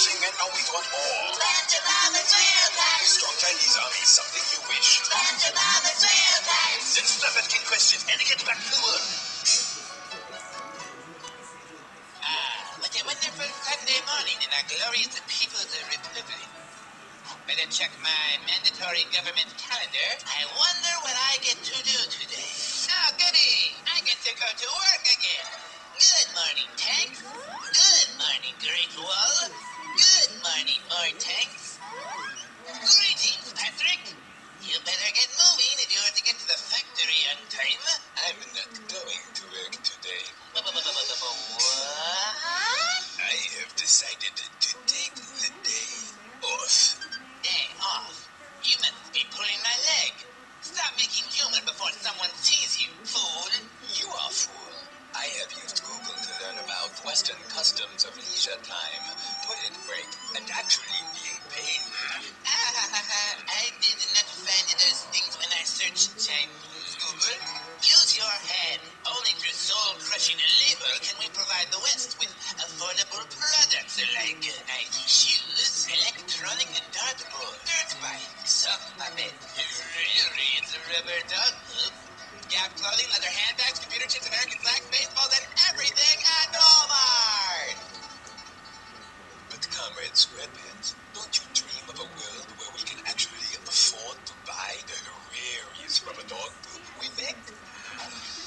everything and now we want more. SpongeBob SquarePants. Strong Chinese army is something you wish. SpongeBob SquarePants. Let's stop asking questions and get back to work. What a wonderful Sunday morning in our glorious People's Republic. Better check my mandatory government calendar. I wonder what I get to do today. Oh, goody! I get to go to work again. Good morning, tanks. Good morning, Great Wall. Good morning, more tanks. Greetings, Patrick. You better get moving if you are to get to the factory on time. I'm not going to work today. What? I have decided to take the day off. Day off? You must be pulling my leg. Stop making humor before someone sees you, fool. You are fool. I have used Google to learn about Western customs of leisure time, toilet break, and actually being paid. I did not find those things when I searched Chinese Google. Use your head. Only through soul-crushing labor can we provide the West with affordable products like nice shoes, electronic dartboard, dirt bike, soft puppet, Riri's rubber dog poop, Gap clothing, leather handbags, computer chips, American flags, baseballs, and everything at Walmart! But Comrade SquarePants, don't you dream of a world where we can actually afford to buy the Riri's rubber dog poop we make?